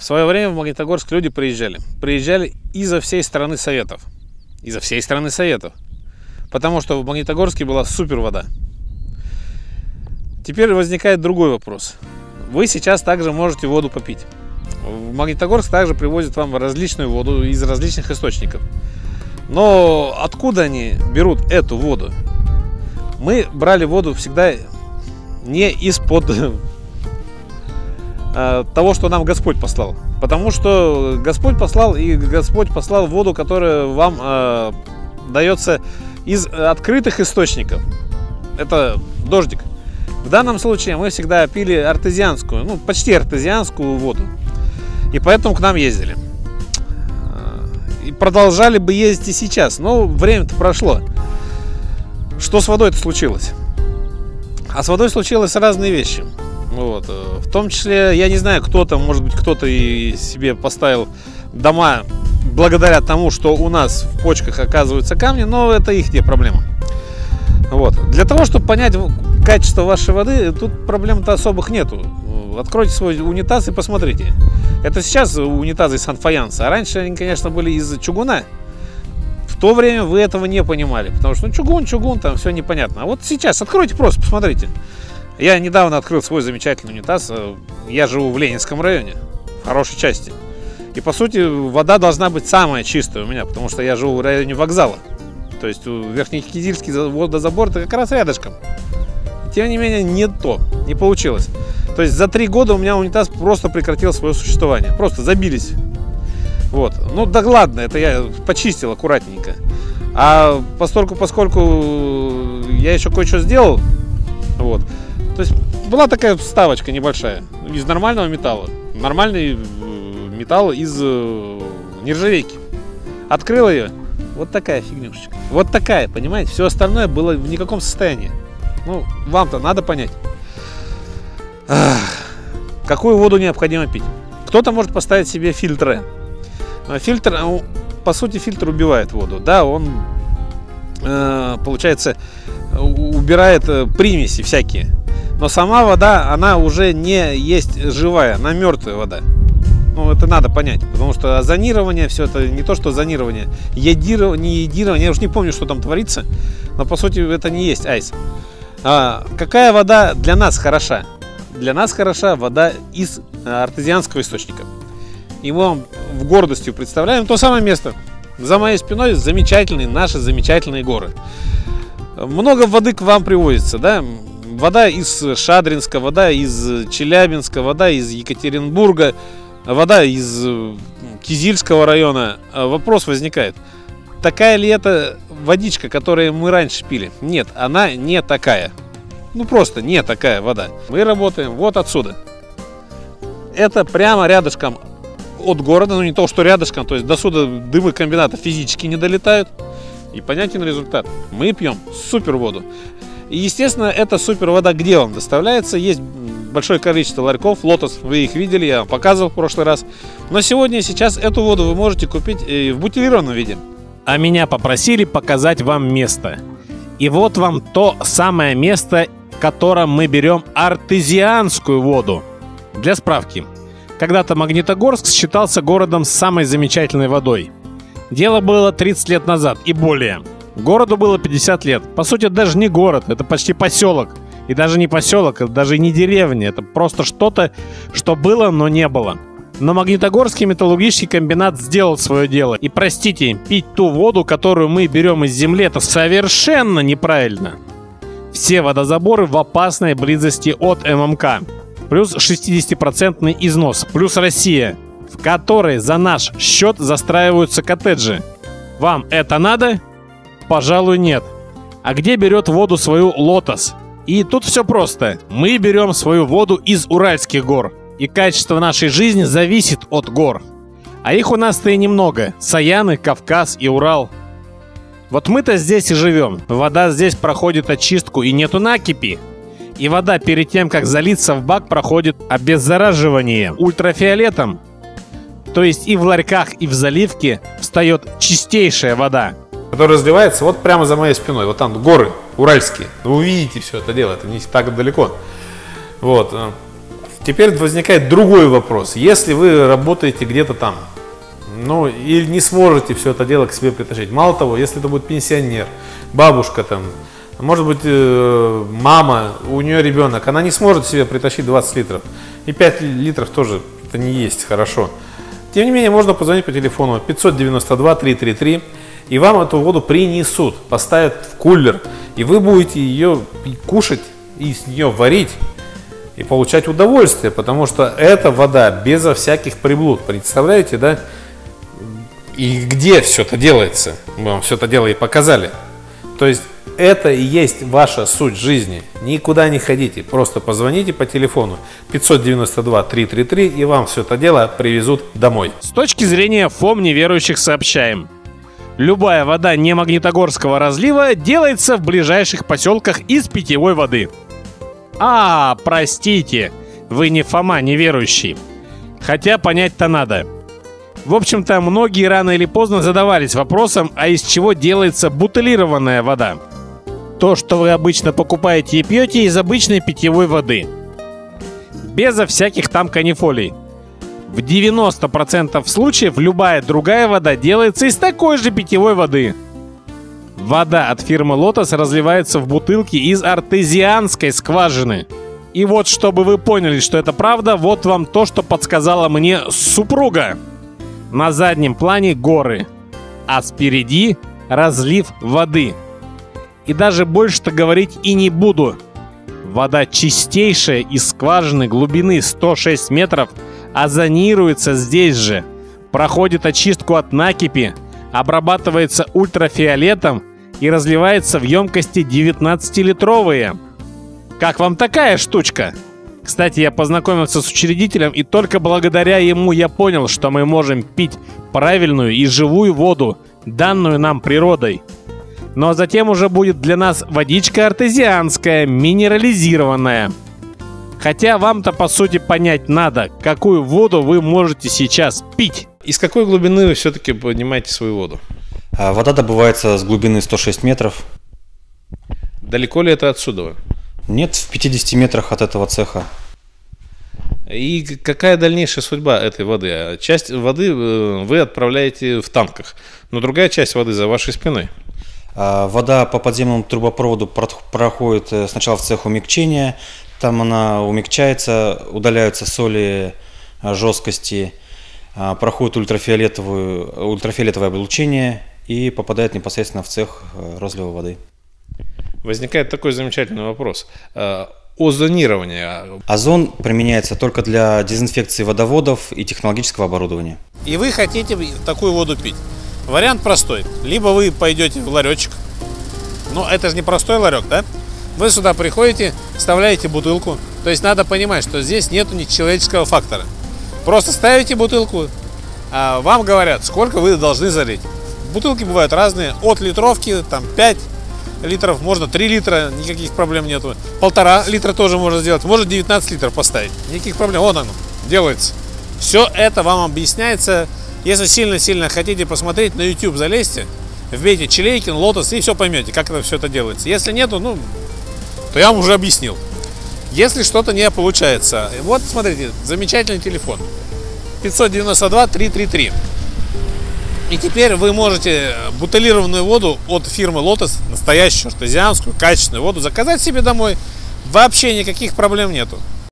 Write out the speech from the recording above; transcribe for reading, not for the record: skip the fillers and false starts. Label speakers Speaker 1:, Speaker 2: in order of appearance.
Speaker 1: свое время в Магнитогорск люди приезжали. Приезжали изо всей страны Советов. Изо всей страны Советов. Потому что в Магнитогорске была супер вода. Теперь возникает другой вопрос. Вы сейчас также можете воду попить. В Магнитогорск также привозят вам различную воду из различных источников. Но откуда они берут эту воду? Мы брали воду всегда не из-под того, что нам Господь послал. Потому что Господь послал, и Господь послал воду, которая вам дается из открытых источников. Это дождик. В данном случае мы всегда пили артезианскую, ну почти артезианскую воду. И поэтому к нам ездили. И продолжали бы ездить и сейчас. Но время-то прошло. Что с водой-то случилось? А с водой случилось разные вещи. Вот. В том числе, я не знаю, кто-то, может быть, кто-то и себе поставил дома благодаря тому, что у нас в почках оказываются камни, но это их проблема. Вот. Для того, чтобы понять качество вашей воды, тут проблем-то особых нету. Откройте свой унитаз и посмотрите. Это сейчас унитазы из санфаянса, а раньше они, конечно, были из чугуна. В то время вы этого не понимали, потому что чугун, там все непонятно. А вот сейчас откройте просто, посмотрите. Я недавно открыл свой замечательный унитаз. Я живу в Ленинском районе, в хорошей части. И по сути вода должна быть самая чистая у меня, потому что я живу в районе вокзала. То есть Верхнекизильский водозабор это как раз рядышком. Тем не менее, не получилось. То есть за 3 года у меня унитаз просто прекратил свое существование. Просто забились. Вот. Ну да ладно, это я почистил аккуратненько. А поскольку я еще кое-что сделал, вот. То есть была такая вставочка небольшая из нормального металла. Нормальный металл из нержавейки. Открыл ее. Вот такая фигнюшечка. Вот такая, понимаете? Все остальное было в никаком состоянии. Ну, вам-то надо понять. Какую воду необходимо пить? Кто-то может поставить себе фильтры. Фильтр, по сути, фильтр убивает воду. Да, он, получается, убирает примеси всякие. Но сама вода, она уже не есть живая, она мертвая вода. Ну, это надо понять, потому что озонирование, все это не то, что зонирование, йодирование, я уже не помню, что там творится, но по сути это не есть айс. Какая вода для нас хороша? Для нас хороша вода из артезианского источника. И мы вам в гордостью представляем то самое место. За моей спиной наши замечательные горы. Много воды к вам привозится, да? Вода из Шадринска, вода из Челябинска, вода из Екатеринбурга, вода из Кизильского района. Вопрос возникает. Такая ли это водичка, которую мы раньше пили? Нет, она не такая. Ну просто не такая вода. Мы работаем вот отсюда. Это прямо рядышком от города, ну не то, что рядышком, то есть до сюда дымы комбината физически не долетают. И понятен результат. Мы пьем супер воду. И естественно, эта супер вода где вам доставляется? Есть большое количество ларьков, Лотос, вы их видели, я вам показывал в прошлый раз. Но сегодня и сейчас эту воду вы можете купить в бутилированном виде.
Speaker 2: А меня попросили показать вам место. И вот вам то самое место, в котором мы берем артезианскую воду. Для справки. Когда-то Магнитогорск считался городом с самой замечательной водой. Дело было 30 лет назад и более. Городу было 50 лет. По сути, даже не город, это почти поселок. И даже не поселок, это даже не деревня. Это просто что-то, что было, но не было. Но Магнитогорский металлургический комбинат сделал свое дело. И простите, пить ту воду, которую мы берем из земли, это совершенно неправильно. Все водозаборы в опасной близости от ММК. Плюс 60% износ. Плюс Россия, в которой за наш счет застраиваются коттеджи. Вам это надо? Пожалуй, нет. А где берет воду свою Лотос? И тут все просто. Мы берем свою воду из Уральских гор. И качество нашей жизни зависит от гор. А их у нас-то и немного. Саяны, Кавказ и Урал. Вот мы-то здесь и живем. Вода здесь проходит очистку и нету накипи. И вода перед тем, как залиться в бак, проходит обеззараживание ультрафиолетом. То есть и в ларьках, и в заливке встает чистейшая вода,
Speaker 1: которая разливается вот прямо за моей спиной. Вот там горы уральские. Вы увидите все это дело, это не так далеко. Вот. Теперь возникает другой вопрос. Если вы работаете где-то там, ну, и не сможете все это дело к себе притащить. Мало того, если это будет пенсионер, бабушка там, может быть, мама, у нее ребенок, она не сможет себе притащить 20 литров. И 5 литров тоже это не есть хорошо. Тем не менее, можно позвонить по телефону 592-333, и вам эту воду принесут, поставят в кулер, и вы будете ее кушать и с нее варить, и получать удовольствие, потому что эта вода безо всяких приблуд. Представляете, да? И где все это делается? Мы вам все это дело и показали. То есть это и есть ваша суть жизни. Никуда не ходите, просто позвоните по телефону 592-333, и вам все это дело привезут домой.
Speaker 2: С точки зрения ФОМ неверующих сообщаем. Любая вода не Магнитогорского разлива делается в ближайших поселках из питьевой воды. Простите, вы не Фома неверующий. Хотя понять-то надо. В общем-то, многие рано или поздно задавались вопросом, а из чего делается бутылированная вода? То, что вы обычно покупаете и пьете из обычной питьевой воды. Безо всяких там канифолий. В 90% случаев любая другая вода делается из такой же питьевой воды. Вода от фирмы Lotus разливается в бутылки из артезианской скважины. И вот, чтобы вы поняли, что это правда, вот вам то, что подсказала мне супруга. На заднем плане горы, а спереди разлив воды. И даже больше-то говорить и не буду. Вода чистейшая из скважины глубины 106 метров, озонируется здесь же, проходит очистку от накипи, обрабатывается ультрафиолетом и разливается в емкости 19-литровые. Как вам такая штучка? Кстати, я познакомился с учредителем, и только благодаря ему я понял, что мы можем пить правильную и живую воду, данную нам природой. Но затем уже будет для нас водичка артезианская, минерализированная. Хотя вам-то по сути понять надо, какую воду вы можете сейчас пить.
Speaker 1: Из какой глубины вы все-таки поднимаете свою воду?
Speaker 3: Вода добывается с глубины 106 метров.
Speaker 1: Далеко ли это отсюда?
Speaker 3: Нет, в 50 метрах от этого цеха.
Speaker 1: И какая дальнейшая судьба этой воды? Часть воды вы отправляете в танках, но другая часть воды за вашей спиной.
Speaker 3: Вода по подземному трубопроводу проходит сначала в цех умягчения. Там она умягчается, удаляются соли жесткости, проходит ультрафиолетовое облучение и попадает непосредственно в цех розлива воды.
Speaker 1: Возникает такой замечательный вопрос. Озонирование.
Speaker 3: Озон применяется только для дезинфекции водоводов и технологического оборудования.
Speaker 4: И вы хотите такую воду пить. Вариант простой. Либо вы пойдете в ларечек. Но это же не простой ларек, да? Вы сюда приходите, вставляете бутылку. То есть надо понимать, что здесь нету ни человеческого фактора. Просто ставите бутылку, а вам говорят, сколько вы должны залить. Бутылки бывают разные. От литровки, там 5 литров, можно 3 литра, никаких проблем нету. 1,5 литра тоже можно сделать. Может 19 литров поставить. Никаких проблем. Вот оно, делается. Все это вам объясняется. Если сильно-сильно хотите посмотреть, на YouTube залезьте, вбейте Чилейкин, Lotus и все поймете, как это все это делается. Если нету, то я вам уже объяснил. Если что-то не получается, вот смотрите, замечательный телефон. 592-333. И теперь вы можете бутылированную воду от фирмы Lotus, настоящую артезианскую, качественную воду, заказать себе домой. Вообще никаких проблем нету.